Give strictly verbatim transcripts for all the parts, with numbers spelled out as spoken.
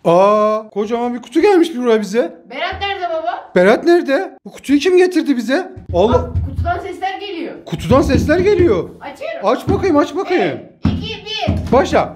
Aa, kocaman bir kutu gelmiş buraya bize. Berat nerede baba? Berat nerede? Bu kutuyu kim getirdi bize? Allah. Bak, kutudan sesler geliyor. Kutudan sesler geliyor. Açıyorum. Aç bakayım, aç bakayım. iki, bir. Başla.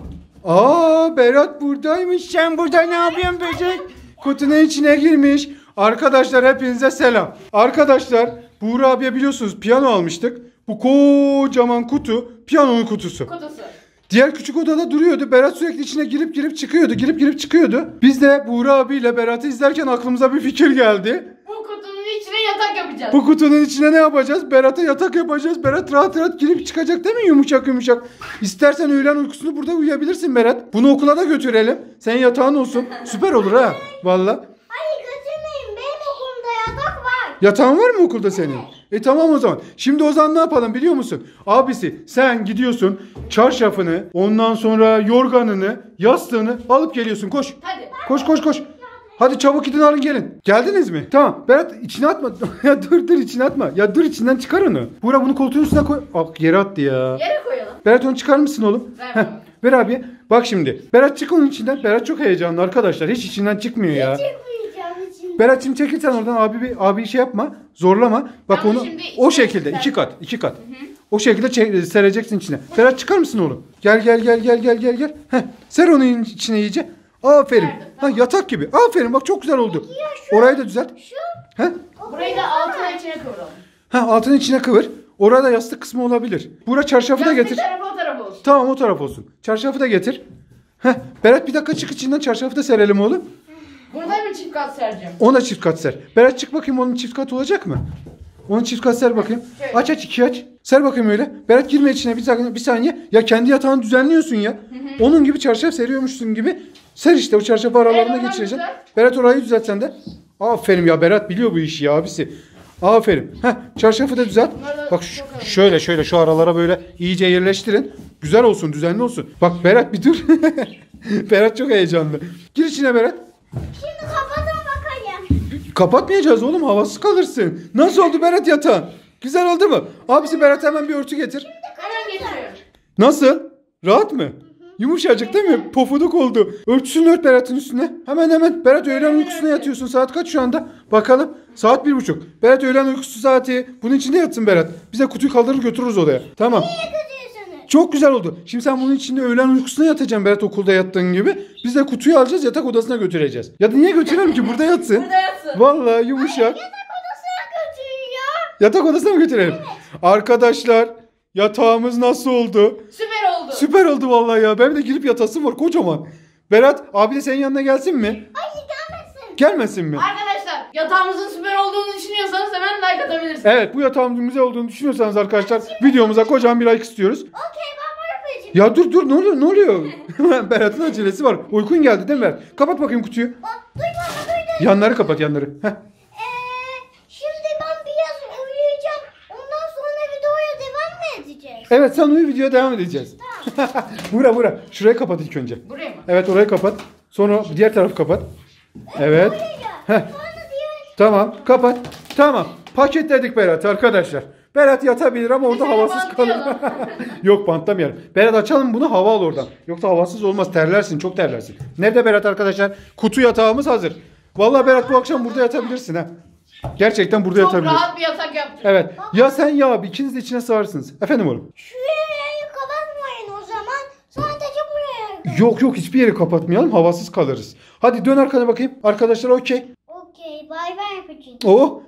Aa, Berat buradaymış. Sen burada ne yapıyorsun böcek? Kutunun içine girmiş. Arkadaşlar hepinize selam. Arkadaşlar Buğra abiye biliyorsunuz piyano almıştık. Bu kocaman kutu piyanonun kutusu. Kutusu. Diğer küçük odada duruyordu. Berat sürekli içine girip girip çıkıyordu. Girip girip çıkıyordu. Biz de Buğra abiyle Berat'ı izlerken aklımıza bir fikir geldi. Bu kutunun içine yatak yapacağız. Bu kutunun içine ne yapacağız? Berat'a yatak yapacağız. Berat rahat rahat girip çıkacak değil mi? Yumuşak yumuşak. İstersen öğlen uykusunu burada uyuyabilirsin Berat. Bunu okula da götürelim. Senin yatağın olsun. Süper olur ha. Valla. Hayır götürmeyin. Benim okulumda yatak var. Yatağın var mı okulda senin? E tamam o zaman. Şimdi o zaman ne yapalım biliyor musun? Abisi sen gidiyorsun çarşafını, ondan sonra yorganını, yastığını alıp geliyorsun. Koş. Hadi. Koş koş koş. Hadi çabuk gidin alın gelin. Geldiniz mi? Tamam. Berat içine atma. Ya dur dur içine atma. Ya dur içinden çıkar onu. Buğra bunu koltuğun üstüne koy. Bak yere attı ya. Yere koyalım. Berat onu çıkar mısın oğlum? Ver Heh, baba. ver abi. Bak şimdi. Berat çık onun içinden. Berat çok heyecanlı arkadaşlar. Hiç içinden çıkmıyor ya. Çıkmayacağım için. Berat şimdi çekil sen oradan abi bir abi şey yapma. Zorlama. Bak Ama onu şimdi o içine şekilde ser- iki kat, iki kat. O şekilde çek- sereceksin içine. Berat çıkar mısın oğlum? Gel gel gel gel gel gel gel. Heh, ser onu içine iyice. Aferin. Serdim, Ha tamam. yatak gibi. Aferin bak çok güzel oldu. Orayı da düzelt. Şu. Heh. Burayı da altına içine koyalım. Ha altını içine kıvır. Orada yastık kısmı olabilir. Bura çarşafı da Yastık getir. tarafı o tarafı olsun. Tamam o taraf olsun. Çarşafı da getir. Heh. Berat bir dakika çık içinden çarşafı da serelim oğlum. Burada mı çift kat sereceğim? Ona çift kat ser. Berat çık bakayım onun çift kat olacak mı? Onu çift kat ser bakayım. Şöyle. Aç aç iki aç. Ser bakayım öyle. Berat girme içine bir saniye. Bir saniye. Ya kendi yatağını düzenliyorsun ya. Onun gibi çarşaf seriyormuşsun gibi. Ser işte o çarşafı aralarına Berat, oradan geçireceksin. düzelt. Berat orayı düzelt sen de. Aferin ya Berat biliyor bu işi ya abisi. Aferin. Heh, çarşafı da düzelt. Bunlar da Bak şu- çok önemli. şöyle şöyle şu aralara böyle iyice yerleştirin. Güzel olsun, düzenli olsun. Bak Berat bir dur. Berat çok heyecanlı. Gir içine Berat. Şimdi kapatın bakayım. Kapatmayacağız oğlum havasız kalırsın. Nasıl oldu Berat yatağın? Güzel oldu mu? Abisi Berat hemen bir örtü getir. Hemen getiriyorum. Nasıl? Rahat mı? Yumuşacık değil mi? Pofuduk oldu. Örtüsünü ört Berat'ın üstüne. Hemen hemen. Berat öğlen uykusuna yatıyorsun. Saat kaç şu anda? Bakalım. Saat bir buçuk. Berat öğlen uykusu saati. Bunun içinde yatsın Berat. Bize kutuyu kaldırır götürürüz odaya. Tamam. Niye götürüyorsunuz? Çok güzel oldu. Şimdi sen bunun içinde öğlen uykusuna yatacaksın Berat okulda yattığın gibi. Biz de kutuyu alacağız yatak odasına götüreceğiz. Ya da niye götürelim ki? Burada yatsın. Burada yatsın. Vallahi yumuşak. Yatak odasına götürüyor. Yatak odasına mı götürelim? Arkadaşlar yatağımız nasıl oldu? Süper oldu. Süper oldu vallahi ya. Ben de girip yatasım var kocaman. Berat abi de senin yanına gelsin mi? Hayır gelmesin. Gelmesin mi? Arkadaşlar yatağımızın süper olduğunu düşünüyorsanız hemen like atabilirsiniz. Evet bu yatağımızın güzel olduğunu düşünüyorsanız arkadaşlar videomuza kocaman bir like istiyoruz. Okey ben bunu yapacağım. Ya dur dur ne oluyor ne oluyor? Berat'ın acelesi var. Uykun geldi değil mi Berat? Kapat bakayım kutuyu. Bak duymadı duydum. Yanları kapat yanları. Heh. Ee, şimdi ben biraz uyuyacağım. Ondan sonra videoya devam mı edeceğiz? Evet sen uyu videoya devam edeceğiz. Bura bura. Şurayı kapat ilk önce. Buraya mı? Evet orayı kapat. Sonra diğer tarafı kapat. Evet. Heh. Sonra diğer... Tamam kapat. Tamam. Paketledik Berat arkadaşlar. Berat yatabilir ama orada Biz havasız seni kalır. bantlayalım. Yok bantlamayalım. Berat açalım bunu hava al oradan. Yoksa havasız olmaz terlersin çok terlersin. Nerede Berat arkadaşlar? Kutu yatağımız hazır. Vallahi Berat bu akşam burada yatabilirsin ha. Gerçekten burada Çok yatabilirsin. rahat bir yatak yaptım. Evet. Ya sen ya abi ikiniz de içine sığarsınız. Efendim oğlum. Şurayı kapatmayın o zaman. Sadece buraya. Yok yok hiçbir yeri kapatmayalım havasız kalırız. Hadi dön arkana bakayım. Arkadaşlar okey. Okey bay bay yapacağım. Oh